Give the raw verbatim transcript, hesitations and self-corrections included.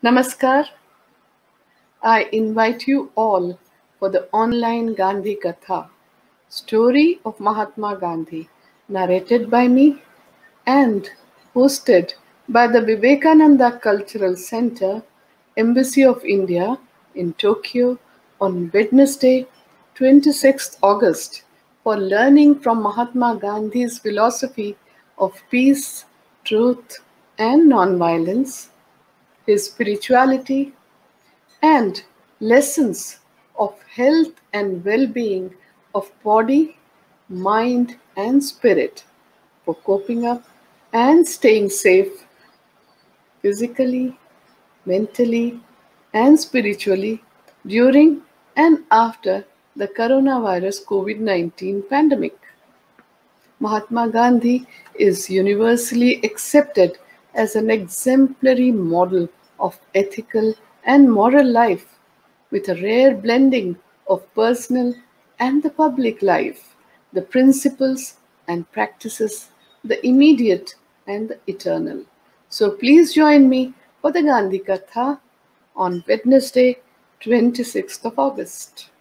Namaskar. I invite you all for the online Gandhi Katha, story of Mahatma Gandhi, narrated by me and hosted by the Vivekananda Cultural Center, Embassy of India in Tokyo on Wednesday, twenty-sixth August, for learning from Mahatma Gandhi's philosophy of peace, truth, and nonviolence, his spirituality, and lessons of health and well being of body, mind, and spirit for coping up and staying safe physically, mentally, and spiritually during and after the coronavirus COVID nineteen pandemic. Mahatma Gandhi is universally accepted as an exemplary model of ethical and moral life, with a rare blending of personal and the public life, the principles and practices, the immediate and the eternal. So please join me for the Gandhi Katha on Wednesday, twenty-sixth of August.